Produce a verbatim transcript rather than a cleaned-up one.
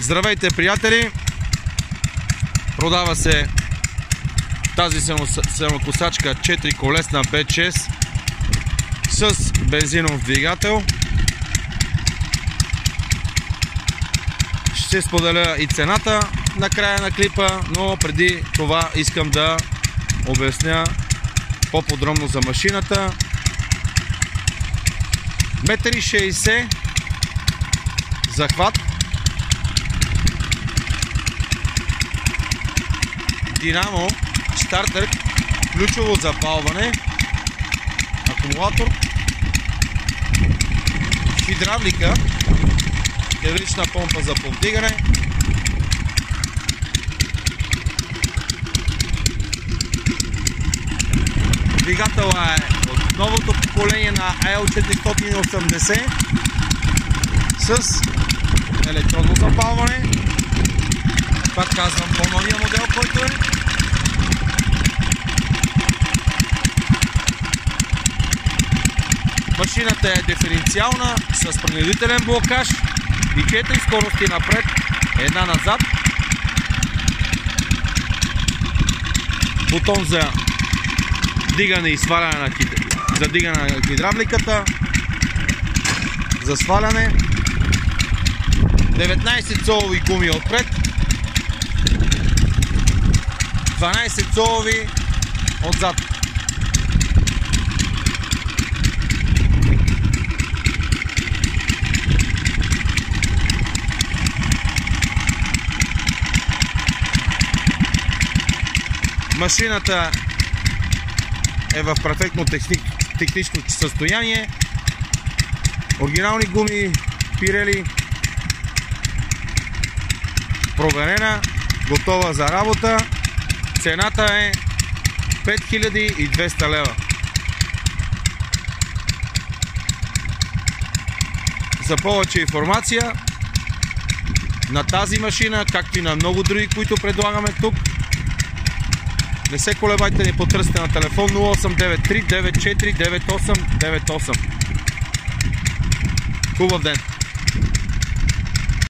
Здравейте, приятели! Продава се тази самокосачка четири колесна Б шест с бензинов двигател. Ще споделя и цената на края на клипа, но преди това искам да обясня по-подробно за машината. метър и шейсет захват, динамо, стартер, ключово запалване, акумулатор, хидравлика, гидравлична помпа за повдигане, двигателът е от новото поколение на Ел четиристотин и осемдесет с електронно запалване. Пак казвам, по-новия модел, който е. Машината е диференциална с принудителен блокаж и четири скорости напред, една назад. Бутон за дигане и сваляне на, за дигане на хидравликата, за сваляне. деветнайсет цолови гуми отпред, дванайсет цолови отзад. Машината е в перфектно технично състояние. Оригинални гуми Pirelli, проверена, готова за работа. Цената е пет хиляди и двеста лева. За повече информация на тази машина, както и на много други, които предлагаме тук, не се колебайте, ни потърсите на телефон нула осем девет три девет четири девет осем девет осем. Хубав ден!